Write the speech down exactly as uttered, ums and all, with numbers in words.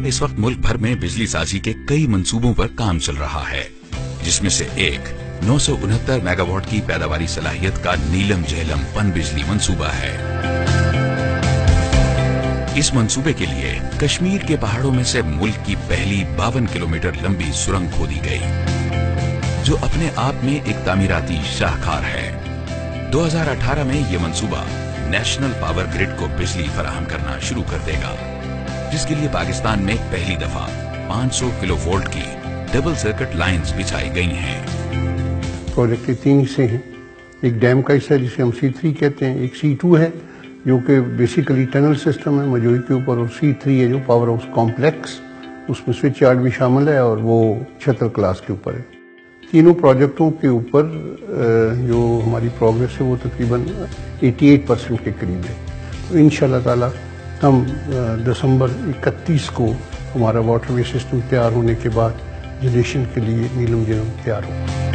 इस वक्त मुल्क भर में बिजली साजी के कई मंसूबों पर काम चल रहा है, जिसमें से एक नौ सौ उनहत्तर मेगावाट की पैदावारी सलाहियत का नीलम जेहलम पन बिजली मंसूबा है। इस मंसूबे के लिए कश्मीर के पहाड़ों में से मुल्क की पहली बावन किलोमीटर लंबी सुरंग खोदी गई, जो अपने आप में एक तामीराती शाहकार है। दो हज़ार अठारह में ये मंसूबा नेशनल पावर ग्रिड को बिजली फराहम करना शुरू कर देगा, जिसके लिए पाकिस्तान में पहली दफा पाँच सौ किलोवोल्ट की डबल सर्किट लाइंस बिछाई गई हैं। प्रोजेक्ट के तीन हिस्से हैं। एक डैम का हिस्सा जिसे हम सी थ्री कहते हैं, एक सी टू है जो कि बेसिकली टनल सिस्टम है मजोई के ऊपर, और सी थ्री है जो पावर हाउस कॉम्प्लेक्स, उसमें स्विच यार्ड भी शामिल है और वो छतर क्लास के ऊपर है। तीनों प्रोजेक्टों के ऊपर जो हमारी प्रोग्रेस है वो तकरीबन अठासी परसेंट के करीब है। तो इंशाल्लाह ताला हम दिसंबर इकतीस को हमारा वाटरवे सिस्टम तैयार होने के बाद जनरेशन के लिए नीलम जेहलम तैयार होगा।